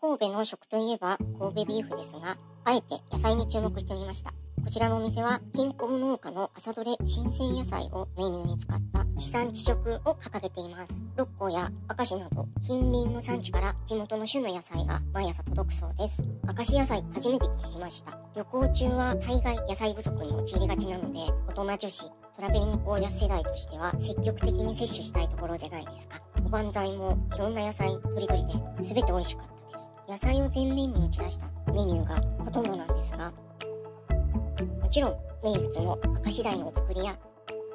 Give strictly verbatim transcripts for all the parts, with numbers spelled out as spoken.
神戸の食といえば神戸ビーフですが、あえて野菜に注目してみました。こちらのお店は近郊農家の朝どれ新鮮野菜をメニューに使った地産地食を掲げています。六甲や明石など近隣の産地から地元の旬の野菜が毎朝届くそうです。明石野菜初めて聞きました。旅行中は大概野菜不足に陥りがちなので、大人女子トラベリングゴージャス世代としては積極的に摂取したいところじゃないですか。おばんざいもいろんな野菜とりどりで全て美味しかったです。野菜を前面に打ち出したメニューがほとんどなんですが、もちろん名物の明石鯛のお作りや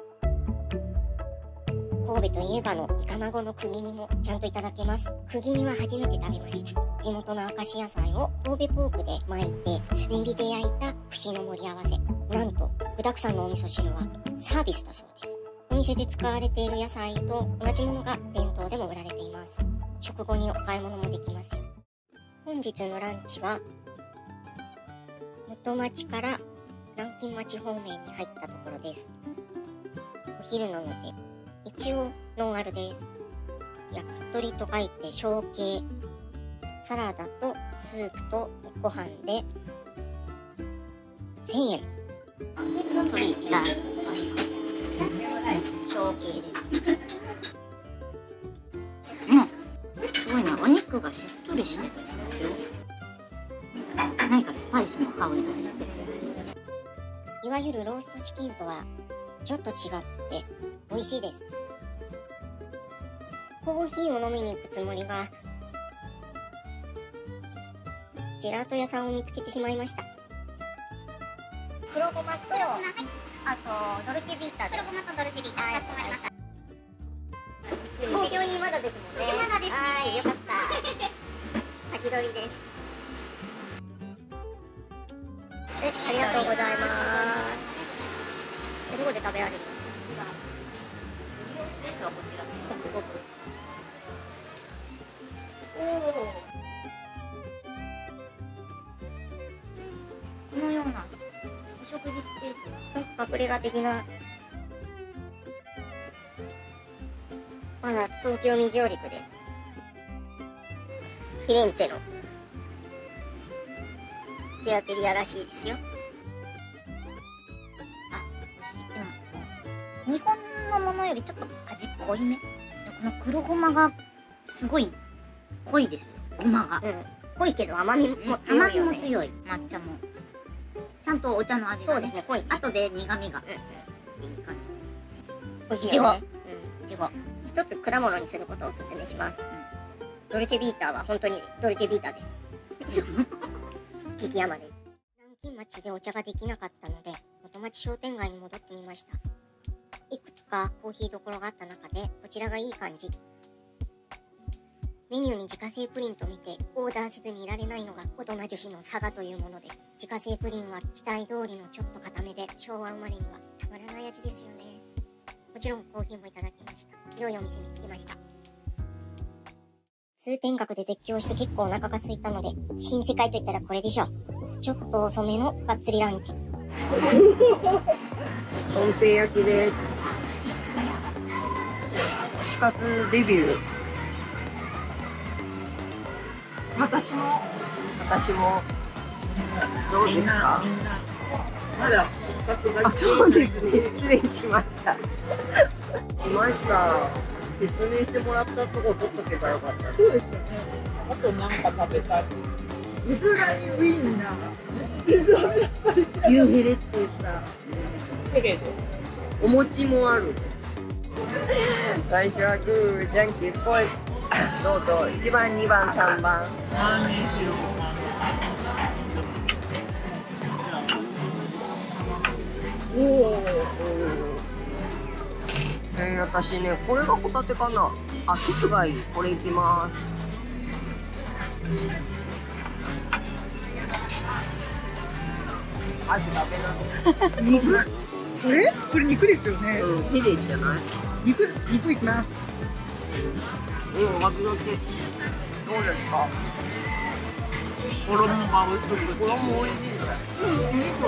神戸といえばのイカナゴの釘煮もちゃんといただけます。釘煮は初めて食べました。地元の明石野菜を神戸ポークで巻いて炭火で焼いた串の盛り合わせ。なんと具沢山のお味噌汁はサービスだそうです。お店で使われている野菜と同じものが店頭でも売られています。食後にお買い物もできますよ。本日のランチは元町から南京町方面に入ったところです。お昼なので一応ノンアルです。焼き鳥と書いて小系、サラダとスープとご飯でせんえん。鳥いらん小系です。うん、すごいな。お肉がしっとりしてるんですよ。何かスパイスの香りがして、いわゆるローストチキンとはちょっと違って美味しいです。コーヒーを飲みに行くつもりがジェラート屋さんを見つけてしまいました。黒ごまと、あとドルチェビーターで。黒ごまとドルチェビーター。東京にまだですもんね。まだですね。はい、よかった。先取りです。え、ありがとうございます。どこで食べられるの？スペースはこちら。ごくごく。おお。このようなお食事スペース。隠れ家的な。まだ東京未上陸です。フィレンツェのジェラテリアらしいですよ。あ、日本のものよりちょっと味濃いめ。この黒ごまがすごい濃いですよ。ごまが、うん、濃いけど甘みも強いよね。甘みも強い。抹茶もちゃんとお茶の味が、ね、そうですね、濃い。後で苦味が、うんうん、していい感じです。美味しいよね。うん、いちご一つ果物にすることをおすすめします。うん、ドルチェビーターは本当にドルチェビーターです。激甘です。南京町でお茶ができなかったので元町商店街に戻ってみました。いくつかコーヒーどころがあった中でこちらがいい感じ。メニューに自家製プリンと見てオーダーせずにいられないのが大人女子の差がというもので、自家製プリンは期待通りのちょっと固めで昭和生まれにはたまらない味ですよね。もちろんコーヒーもいただきました。良いお店見つけました。通天閣で絶叫して結構お腹が空いたので、新世界といったらこれでしょう。ちょっと遅めのがっつりランチ。とんぺい焼きです。串カツデビュー。私も私もどうですか？まだ串カツが。あ、そうですね。失礼しました。来ました。説明してもらったとこ取っとけばよかった。そうですよね。あとなんか食べたい。うずらにウインナー。ユーヘレって言った。ヘレで。お餅もある。最初はグー、じゃんけんぽい。どうぞ。いちばん、にばん、さんばん。何にしよう。おお。えー、私ね、これがホタテかな。あ、キスがいい。これいきます。あ、食べな。肉？これ？これ肉ですよね。うん、フィレじゃない？肉、肉いきます。うん、味の手。どうですか？衣が薄く、衣美味しいね。うん、お肉。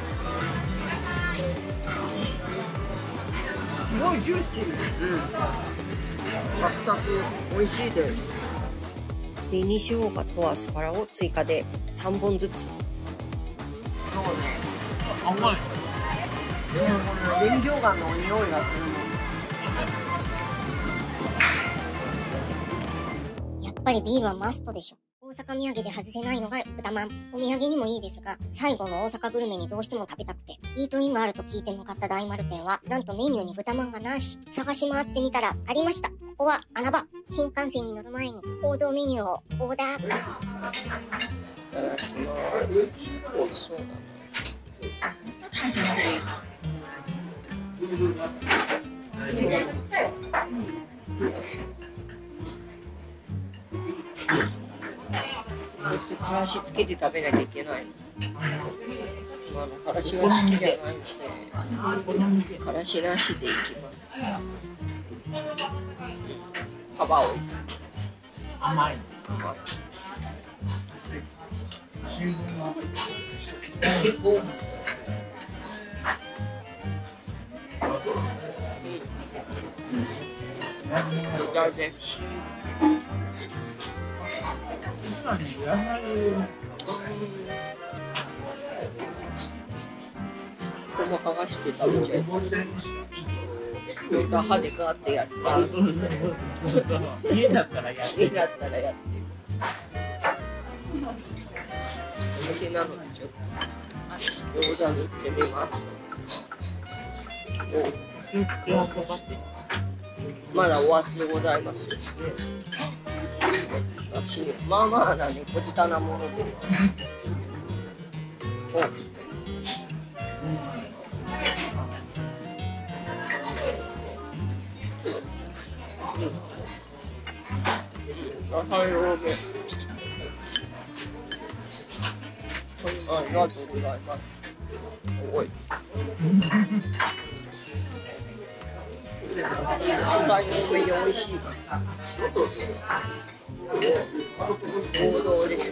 すごいジューシー。うん。サクサク、美味しいです。 紅しょうがとアスパラを追加でさんぼんずつ。 甘い。紅生姜の匂いがするの。 やっぱりビールはマストでしょ。大阪土産で外せないのが豚まん。お土産にもいいですが、最後の大阪グルメにどうしても食べたくて、イートインがあると聞いて向かった大丸店は、なんとメニューに豚まんがなし。探し回ってみたら、ありました。ここは穴場。新幹線に乗る前に、王道メニューをオーダー。 いただきます。美味しそうだな。からしつけて食べなきゃいけないの。まあ、のからしが好きじゃないので、からしなしでいきます。幅を甘い。 甘い。大丈夫。この剥がして食べちゃいます。歯でガーってやって。 家だったらやって家だったらやって。お店なのでちょっと餃子塗ってみます。まだお熱でございますよ。私まあまあなね、こじたなもので。お、はい、ローゲ。ありがとうございます。おい。野菜の上に美味しい。王道ですね。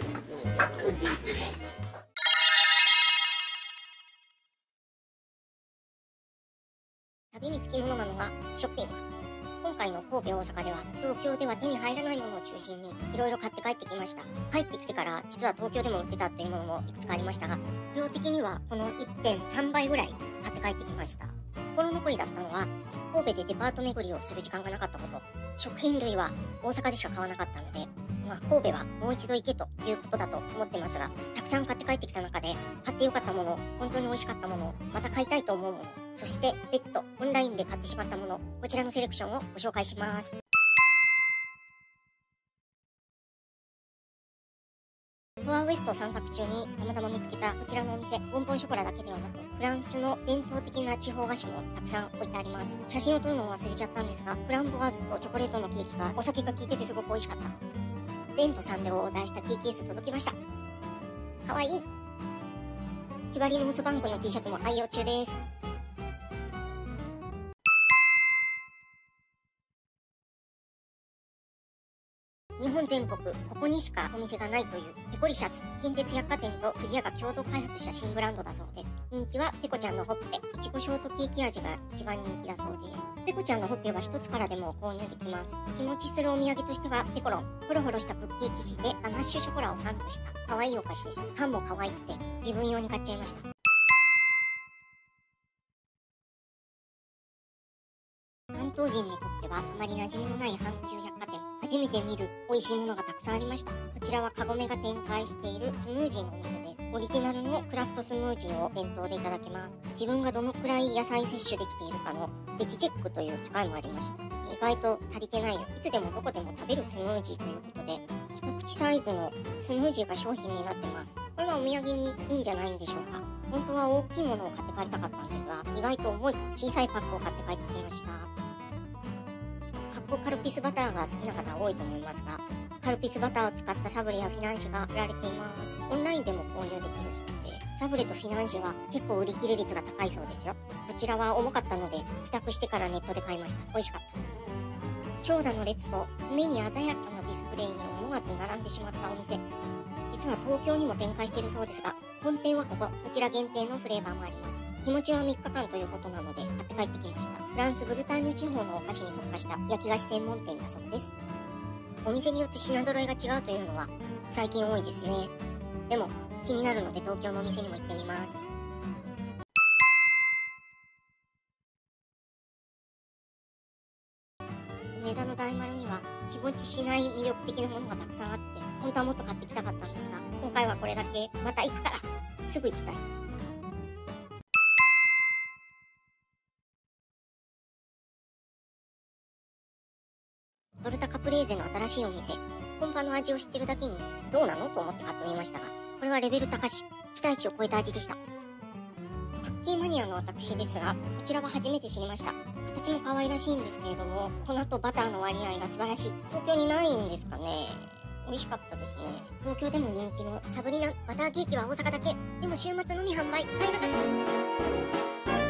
旅につきものなのがショッピング。今回の神戸大阪では東京では手に入らないものを中心にいろいろ買って帰ってきました。帰ってきてから実は東京でも売ってたっていうものもいくつかありましたが、量的にはこの いってんさん 倍ぐらい買って帰ってきました。心残りだったのは神戸でデパート巡りをする時間がなかったこと。食品類は大阪でしか買わなかったので、まあ、神戸はもう一度行けということだと思ってますが、たくさん買って帰ってきた中で買ってよかったもの、本当に美味しかったもの、また買いたいと思うもの、そして別途オンラインで買ってしまったもの、こちらのセレクションをご紹介します。フォアウエスト散策中にたまたま見つけたこちらのお店、ボンボンショコラだけではなく、フランスの伝統的な地方菓子もたくさん置いてあります。写真を撮るのを忘れちゃったんですが、フランボワーズとチョコレートのケーキがお酒が効いててすごく美味しかった。ベントさんでオーダーしたキーケース届きました。かわいい。ひばりのムスバンクの T シャツも愛用中です。日本全国、ここにしかお店がないというペコリシャツ、近鉄百貨店と不二家が共同開発した新ブランドだそうです。人気はペコちゃんのほっぺ、いちごショートケーキ味が一番人気だそうです。ペコちゃんのほっぺは一つからでも購入できます。日持ちするお土産としてはペコロン、ホロホロしたクッキー生地でガナッシュショコラをサンドした可愛いお菓子です。缶も可愛くて自分用に買っちゃいました。関東人にとってはあまり馴染みのない阪急百貨店。初めて見る美味しいものがたくさんありました。こちらはカゴメが展開しているスムージーのお店です。オリジナルのクラフトスムージーを店頭でいただけます。自分がどのくらい野菜摂取できているかのベジチェックという機会もありました。意外と足りてないよ。いつでもどこでも食べるスムージーということで、一口サイズのスムージーが商品になってます。これはお土産にいいんじゃないんでしょうか。本当は大きいものを買って帰りたかったんですが、意外と重い小さいパックを買って帰ってきました。カルピスバターが好きな方多いと思いますが、カルピスバターを使ったサブレやフィナンシェが売られています。オンラインでも購入できるそうで、サブレとフィナンシェは結構売り切れ率が高いそうですよ。こちらは重かったので帰宅してからネットで買いました。美味しかった。長蛇の列と目に鮮やかなディスプレイに思わず並んでしまったお店、実は東京にも展開しているそうですが、本店はここ、こちら限定のフレーバーもあります。日持ちはみっかかんということなので買って帰ってきました。フランスブルターニュ地方のお菓子に特化した焼き菓子専門店だそうです。 お店によって品揃えが違うというのは最近多いですね。でも気になるので東京のお店にも行ってみます。梅田の大丸には日持ちしない魅力的なものがたくさんあって、本当はもっと買ってきたかったんですが、今回はこれだけ。また行くからすぐ行きたい。トルタカプレーゼの新しいお店、本場の味を知ってるだけにどうなのと思って買ってみましたが、これはレベル高し、期待値を超えた味でした。クッキーマニアの私ですが、こちらは初めて知りました。形も可愛らしいんですけれども、粉とバターの割合が素晴らしい。東京にないんですかね。美味しかったですね。東京でも人気のサブリナバターケーキは大阪だけ。でも週末のみ販売。買えなかった。